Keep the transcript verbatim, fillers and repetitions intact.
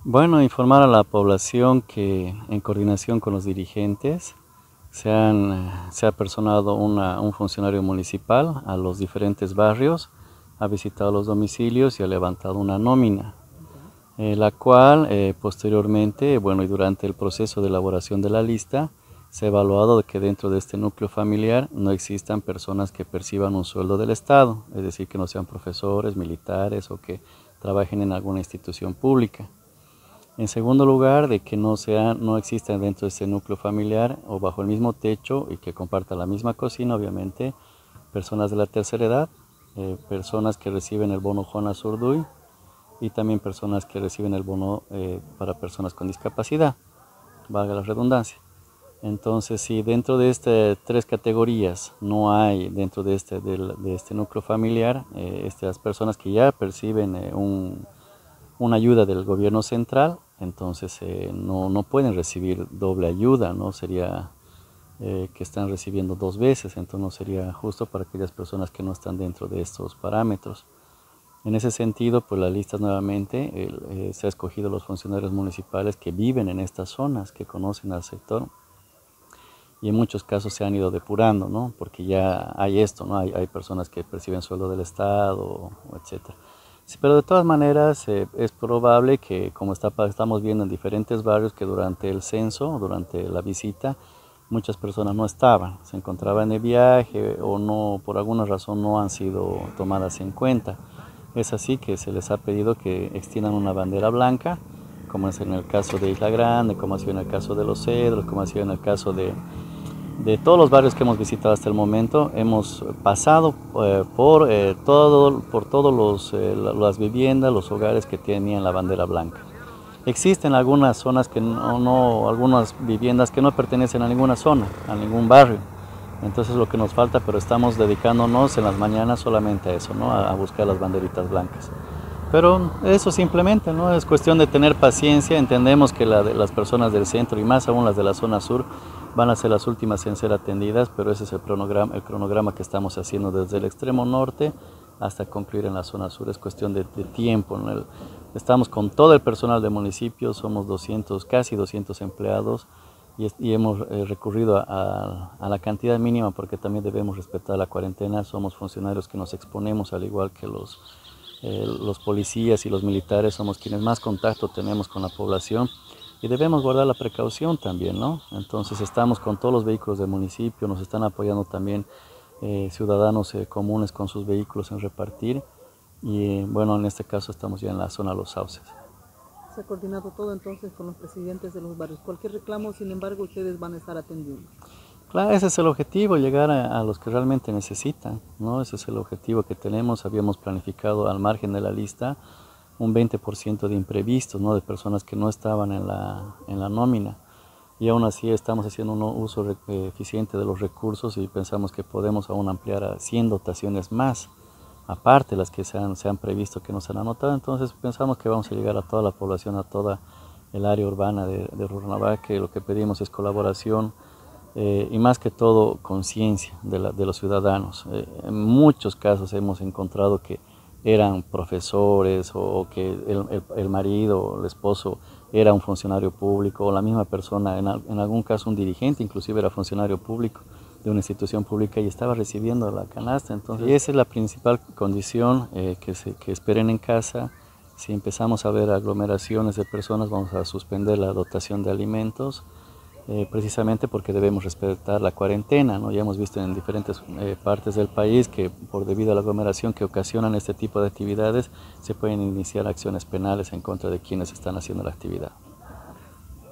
Bueno, informar a la población que en coordinación con los dirigentes se, han, eh, se ha personado una, un funcionario municipal a los diferentes barrios, ha visitado los domicilios y ha levantado una nómina, eh, la cual eh, posteriormente, bueno, y durante el proceso de elaboración de la lista, se ha evaluado de que dentro de este núcleo familiar no existan personas que perciban un sueldo del Estado, es decir, que no sean profesores, militares o que trabajen en alguna institución pública. En segundo lugar, de que no, sea, no existan dentro de este núcleo familiar o bajo el mismo techo y que compartan la misma cocina, obviamente, personas de la tercera edad, eh, personas que reciben el bono Juana Zurduy y también personas que reciben el bono eh, para personas con discapacidad, valga la redundancia. Entonces, si dentro de estas tres categorías no hay dentro de este, de, de este núcleo familiar, eh, estas personas que ya perciben eh, un una ayuda del gobierno central, entonces eh, no, no pueden recibir doble ayuda, ¿no? Sería eh, que están recibiendo dos veces, entonces no sería justo para aquellas personas que no están dentro de estos parámetros. En ese sentido, pues las listas nuevamente, el, eh, se ha escogido los funcionarios municipales que viven en estas zonas, que conocen al sector, y en muchos casos se han ido depurando, ¿no? Porque ya hay esto, ¿no? Hay, hay personas que perciben sueldo del Estado, etcétera. Sí, pero de todas maneras eh, es probable que, como está, estamos viendo en diferentes barrios, que durante el censo, durante la visita, muchas personas no estaban, se encontraban de viaje o no, por alguna razón no han sido tomadas en cuenta. Es así que se les ha pedido que extiendan una bandera blanca, como es en el caso de Isla Grande, como ha sido en el caso de Los Cedros, como ha sido en el caso de De todos los barrios que hemos visitado hasta el momento, hemos pasado eh, por, eh, todo, por todas eh, las viviendas, los hogares que tenían la bandera blanca. Existen algunas zonas que no, no, algunas viviendas que no pertenecen a ninguna zona, a ningún barrio. Entonces lo que nos falta, pero estamos dedicándonos en las mañanas solamente a eso, ¿no? a, a buscar las banderitas blancas. Pero eso simplemente, ¿no? Es cuestión de tener paciencia. Entendemos que la de las personas del centro y más aún las de la zona sur van a ser las últimas en ser atendidas, pero ese es el cronograma, el cronograma que estamos haciendo desde el extremo norte hasta concluir en la zona sur. Es cuestión de, de tiempo, ¿no? El, estamos con todo el personal del municipio, somos doscientos, casi doscientos empleados y, y hemos eh, recurrido a, a, a la cantidad mínima porque también debemos respetar la cuarentena. Somos funcionarios que nos exponemos al igual que los Eh, los policías y los militares, somos quienes más contacto tenemos con la población y debemos guardar la precaución también, ¿no? Entonces estamos con todos los vehículos del municipio, nos están apoyando también eh, ciudadanos eh, comunes con sus vehículos en repartir y eh, bueno, en este caso estamos ya en la zona Los Sauces. Se ha coordinado todo entonces con los presidentes de los barrios. Cualquier reclamo, sin embargo, ustedes van a estar atendiendo. Claro, ese es el objetivo, llegar a, a los que realmente necesitan, ¿no? Ese es el objetivo que tenemos. Habíamos planificado al margen de la lista un veinte por ciento de imprevistos, ¿no? De personas que no estaban en la, en la nómina. Y aún así estamos haciendo un uso eficiente de los recursos y pensamos que podemos aún ampliar a cien dotaciones más, aparte de las que se han, se han previsto, que nos han anotado. Entonces pensamos que vamos a llegar a toda la población, a toda el área urbana de, de Rurrenabaque, que lo que pedimos es colaboración, Eh, y más que todo conciencia de, de los ciudadanos. Eh, en muchos casos hemos encontrado que eran profesores o, o que el, el, el marido o el esposo era un funcionario público o la misma persona, en, en algún caso un dirigente inclusive era funcionario público de una institución pública y estaba recibiendo la canasta. Entonces, y esa es la principal condición, eh, que, se, que esperen en casa. Si empezamos a ver aglomeraciones de personas, vamos a suspender la dotación de alimentos. Eh, precisamente porque debemos respetar la cuarentena, ¿no? Ya hemos visto en diferentes eh, partes del país que por debido a la aglomeración que ocasionan este tipo de actividades se pueden iniciar acciones penales en contra de quienes están haciendo la actividad.